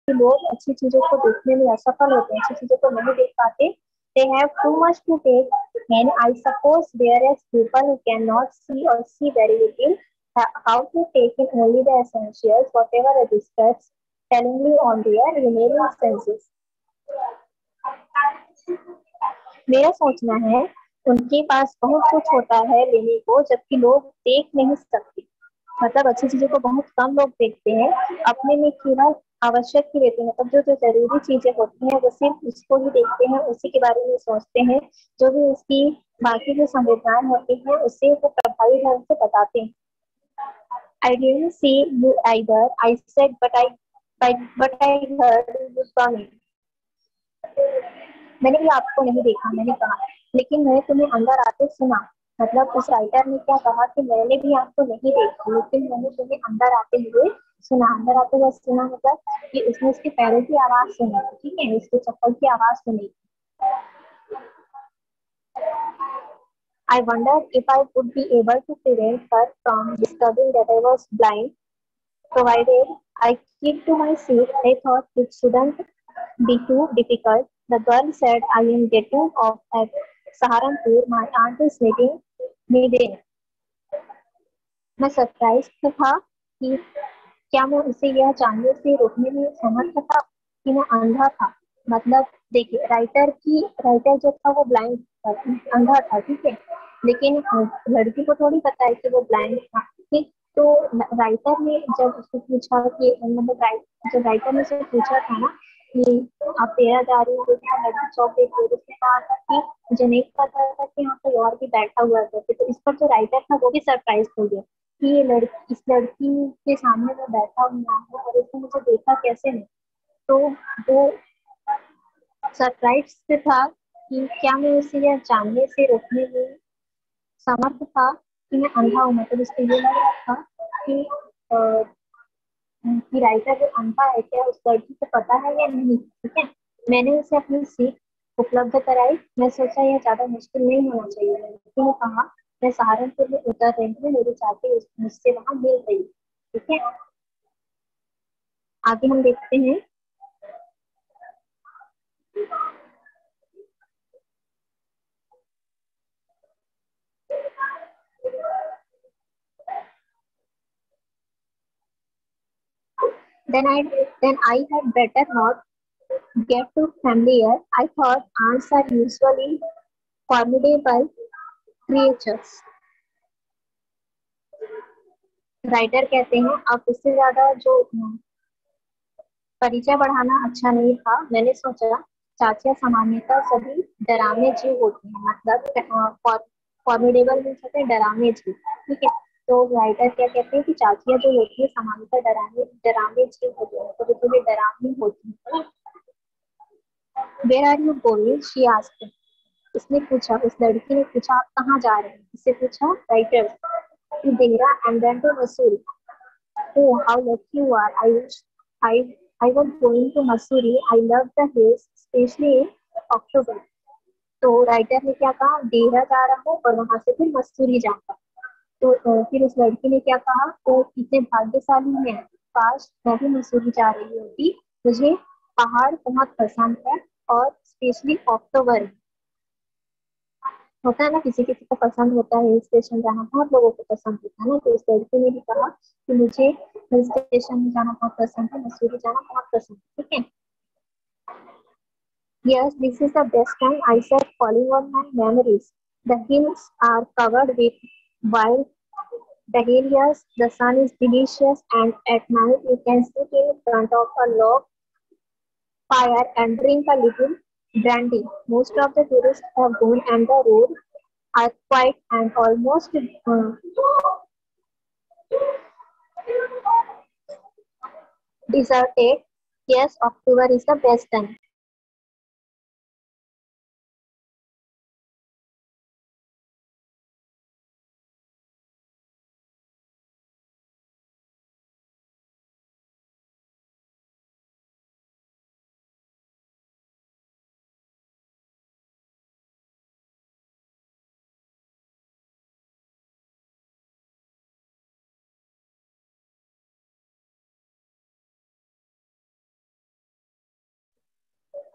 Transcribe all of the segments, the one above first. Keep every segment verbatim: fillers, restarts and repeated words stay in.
कि लोग अच्छी चीजों को देखने में असफल होते हैं, अच्छी चीजों को नहीं देख पाते। They have too much to take in. I suppose whereas people who cannot see or see very little, ha- how to take in only the essentials, whatever it distracts, tellingly on their remaining senses. मेरा सोचना है उनके पास बहुत कुछ होता है लेने को, जबकि लोग देख नहीं सकते। मतलब अच्छी चीजों को बहुत कम लोग देखते हैं, अपने में केवल आवश्यक ही रहते हैं। मतलब जो जो जरूरी चीजें होती हैं वो सिर्फ उसको ही देखते हैं, उसी के बारे में सोचते हैं। जो भी उसकी बाकी जो संवेदनाएं होती हैं उससे वो प्रभावी ढंग से बताते हैं। I didn't see you either, I said, but I but, but I heard you coming. मैंने भी आपको नहीं देखा, मैंने कहा, लेकिन मैंने तुम्हें अंदर आते सुना। मतलब उस राइटर ने क्या कहा कि मैंने भी आपको नहीं देखा, लेकिन मैंने तुम्हें अंदर आते हुए सुना। अंदर आते हुए सुना मतलब कि उसने उसके पैरों की आवाज सुनी, ठीक है, उसके चप्पल की आवाज सुनी। I wondered if I would be able to prevent her from discovering that I was blind, provided I keep to my seat. I thought it shouldn't be too difficult. The girl said, I am getting off at Saharanpur. My aunt is meeting me there. मैं surprise था कि क्या मैं उसे यह जानने से रोकने में समर्थ था कि मैं अंधा था। मतलब देखिए, राइटर की राइटर जो था वो ब्लाइंड था, अंधा था, ठीक है, लेकिन लड़की को थोड़ी पता है कि वो ब्लाइंड था, ठीक। तो राइटर ने जब उसको पूछा कि मतलब राइट जब राइटर ने उससे पूछा था ना कि आप तेरा जा रही हो लड़की चौक देख रही हो, उसने कहा था कि मुझे नहीं पता था कि यहाँ कोई और भी बैठा हुआ था। तो इस पर जो राइटर था वो भी सरप्राइज हो गया कि ये लड़की इस लड़की के सामने में बैठा हुआ है और उसने मुझे देखा कैसे नहीं। तो वो सरप्राइज से था कि क्या मैं उसे यह जानने से रोकने में समर्थ था कि मैं अंधा हूँ। मतलब उसको ये लग रहा था कि अ, कि राइटर जो अंधा है क्या उस लड़की को पता है या नहीं, ठीक है। मैंने उसे अपनी सीट उपलब्ध कराई। मैं सोचा यह ज्यादा मुश्किल नहीं होना चाहिए। लड़की ने कहा, मैं सहारनपुर में उतर रही हूँ, मेरी चाची उस- मुझसे वहां मिल रही, ठीक है। आगे हम देखते हैं। Then I then I had better not get too familiar. I thought ants are usually formidable creatures. Writer कहते हैं अब इससे ज्यादा जो परिचय बढ़ाना अच्छा नहीं था। मैंने सोचा चाचियां सामान्यतः सभी डरावने जीव होती हैं। मतलब फॉर्मिडेबल मीन्स होते हैं डरावने जीव, ठीक है। तो राइटर क्या कहते हैं कि चाचियां जो होती है सामान्यतः डरावने डरावने जीव होती है, तो थोड़ी डरावनी होती है। Where are you going, she asked. उसने पूछा उस लड़की ने पूछा आप कहाँ जा रहे हैं। इससे पूछा writer, to Dehra and then to Mussoorie. Oh, how lucky you are. I wish I I was going to Missouri. I love the hills, especially in October. तो राइटर ने क्या कहा, देहरा जा रहा हूँ और वहां से फिर मसूरी जाऊंगा। तो अ, फिर उस लड़की ने क्या कहा, तो कितने भाग्यशाली हैं, काश मैं भी मसूरी जा रही होती। मुझे पहाड़ बहुत पसंद है और स्पेशली अक्टूबर। होता है ना, किसी किसी को पसंद होता है हिल स्टेशन जाना, बहुत लोगों को पसंद होता है ना। तो इस लड़की ने भी कहा कि मुझे हिल स्टेशन में जाना बहुत पसंद है, मसूरी जाना बहुत पसंद है, ठीक है। Yes, this is the best time, I said, falling on my memories. The hills are covered with wild dahlias, the sun is delicious, and at night you can sit in front of a log fire and drink a little brandy. Most of the tourists have gone and the roads are quiet and almost uh, deserted. Yes, October is the best time.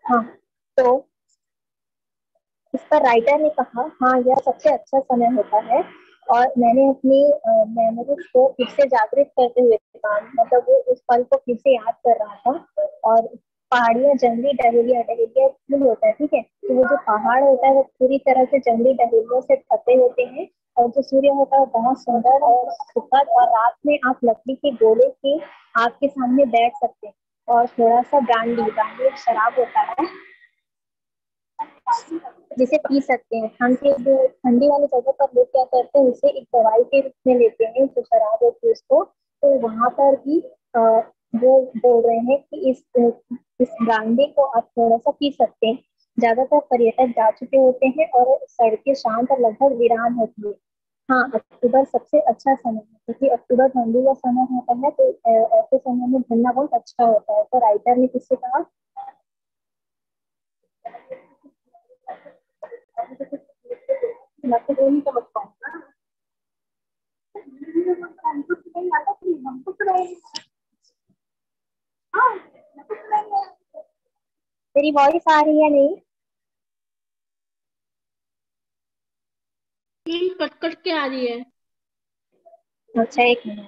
हाँ, तो इस पर writer ने कहा, हाँ यह सबसे अच्छा समय होता है। और मैंने अपनी मेमोरीज को फिर से जागृत करते हुए काम, मतलब वो उस पल को फिर से याद कर रहा था। और पहाड़ियाँ जंगली डहेलिया, डहेलिया फूल होता है, ठीक है, तो वो जो पहाड़ होता है वो पूरी तरह से जंगली डहेलियों से ढके होते हैं। और जो सूर्य होता है वो बहुत सुंदर और सुखद, और रात में आप लकड़ी के गोले के आपके सामने बैठ सकते हैं। और थोड़ा सा ब्रांडी, ब्रांडी एक शराब होता है जिसे पी सकते हैं। ठंड के जो ठंडी वाली जगह पर लोग क्या करते हैं, उसे एक दवाई के रूप में लेते हैं, जो शराब होती है उसको। तो वहां पर भी अ, वो बोल रहे हैं कि इस इस ब्रांडी को आप थोड़ा सा पी सकते हैं। ज्यादातर पर्यटक जा चुके होते हैं और सड़कें शांत और लगभग वीरान होती है। हाँ, अक्टूबर सबसे अच्छा समय है, क्योंकि अक्टूबर ठंडी का समय होता है, तो अ, ऐसे समय में घूमना बहुत अच्छा होता है। तो राइटर ने किससे कहा? मैं तो नहीं समझ पाऊंगा। तेरी वॉइस आ रही है नहीं? कट कट के आ रही है। अच्छा, एक मिनट।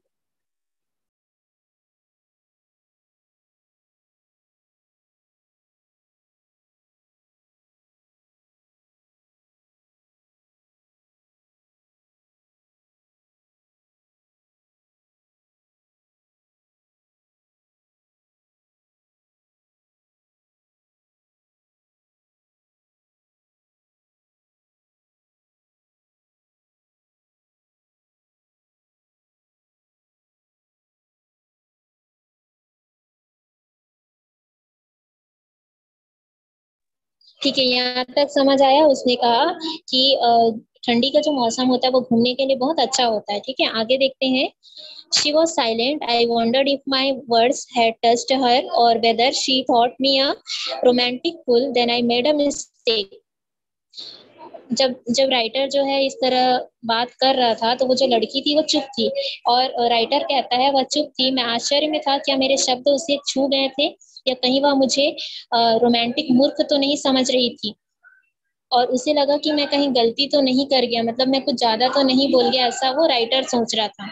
ठीक है, यहाँ तक समझ आया। उसने कहा कि अ, ठंडी का जो मौसम होता है वो घूमने के लिए बहुत अच्छा होता है। ठीक है, आगे देखते हैं। She was silent. I wondered if my words had touched her or whether she thought me a romantic fool. Then I made a mistake. जब जब राइटर जो है इस तरह बात कर रहा था तो वो जो लड़की थी वो चुप थी। और राइटर कहता है वह चुप थी। मैं आश्चर्य में था, क्या मेरे शब्द उसे छू गए थे या कहीं वह मुझे रोमांटिक मूर्ख तो नहीं समझ रही थी। और उसे लगा कि मैं कहीं गलती तो नहीं कर गया, मतलब मैं कुछ ज्यादा तो नहीं बोल गया, ऐसा वो राइटर सोच रहा था।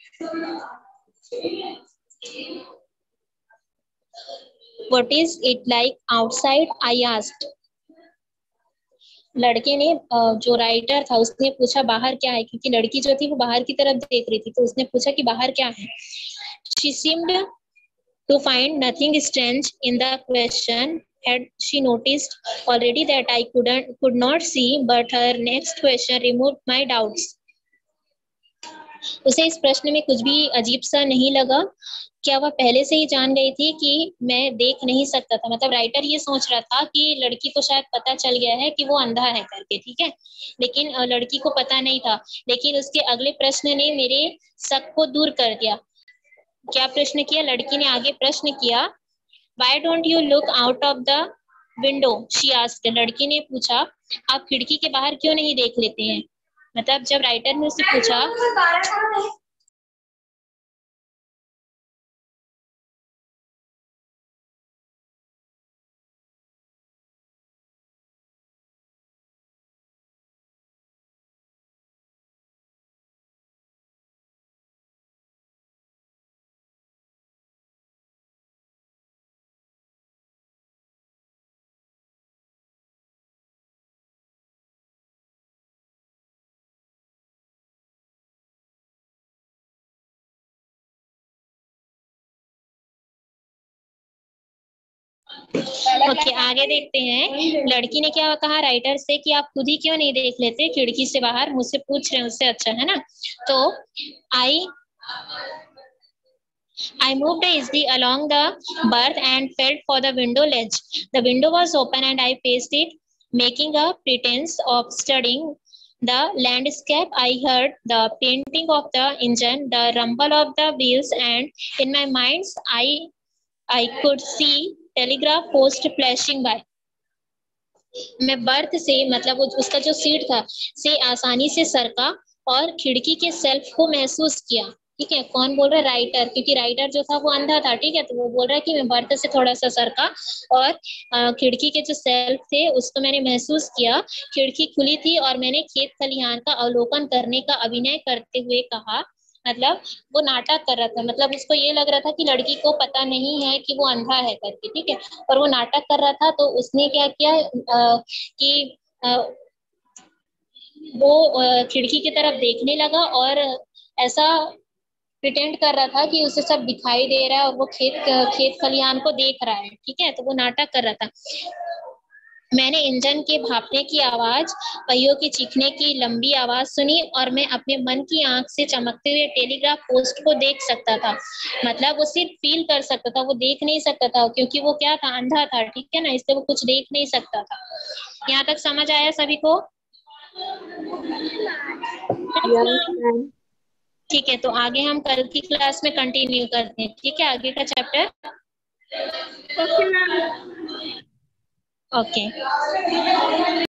What is it like outside? I asked. लड़के ने जो राइटर था उसने पूछा बाहर क्या है, क्योंकि लड़की जो थी वो बाहर की तरफ देख रही थी, तो उसने पूछा कि बाहर क्या है। She seemed to find nothing strange in the question. Had she noticed already that I couldn't could not see? But her next question removed my doubts. उसे इस प्रश्न में कुछ भी अजीब सा नहीं लगा। क्या वह पहले से ही जान गई थी कि मैं देख नहीं सकता था? मतलब राइटर ये सोच रहा था कि लड़की को शायद पता चल गया है कि वो अंधा है करके, ठीक है, लेकिन लड़की को पता नहीं था। लेकिन उसके अगले प्रश्न ने मेरे शक को दूर कर दिया। क्या प्रश्न किया? लड़की ने आगे प्रश्न किया, Why don't you look out of the window? She asked. लड़की ने पूछा, आप खिड़की के बाहर क्यों नहीं देख लेते हैं? मतलब जब राइटर ने उससे पूछा ओके, आगे देखते हैं। लड़की ने क्या कहा राइटर से कि आप खुद ही क्यों नहीं देख लेते खिड़की से बाहर, मुझसे पूछ रहे हैं उससे अच्छा है ना। तो I I moved easily along the berth and felt for the window ledge. The window was open and I faced it, making a pretense of studying the landscape. I heard the painting of the engine, the rumble of the wheels, and in my mind's eye I could see telegraph post flashing by. मैं berth से, मतलब वो उसका जो seat था, से आसानी से सरका और खिड़की के सेल्फ को महसूस किया। ठीक है। कौन बोल रहा है? राइटर, क्योंकि राइटर जो था वो अंधा था, ठीक है। तो वो बोल रहा है कि मैं बर्थ से थोड़ा सा सरका और अ, खिड़की के जो सेल्फ थे उसको मैंने महसूस किया, खिड़की खुली थी और मैंने खेत खलिहान का अवलोकन करने का अभिनय करते हुए कहा। मतलब वो नाटक कर रहा था, मतलब उसको ये लग रहा था कि लड़की को पता नहीं है कि वो अंधा है करके, ठीक है। और वो नाटक कर रहा था, तो उसने क्या किया अ, कि अ, वो अ, खिड़की की तरफ देखने लगा और ऐसा प्रिटेंड कर रहा था कि उसे सब दिखाई दे रहा है और वो खेत खेत खलिहान को देख रहा है, ठीक है। तो वो नाटक कर रहा था। मैंने इंजन के भापने की आवाज, पहियों के चीखने की लंबी आवाज सुनी और मैं अपने मन की आंख से चमकते हुए टेलीग्राफ पोस्ट को देख सकता था। मतलब वो सिर्फ फील कर सकता था, वो देख नहीं सकता था, क्योंकि वो क्या था, अंधा था, ठीक है ना, इसलिए वो कुछ देख नहीं सकता था। यहाँ तक समझ आया सभी को? Yes, ma'am. ठीक है, तो आगे हम कल की क्लास में कंटिन्यू करते हैं, ठीक है, आगे का चैप्टर। Okay ma'am. ओके।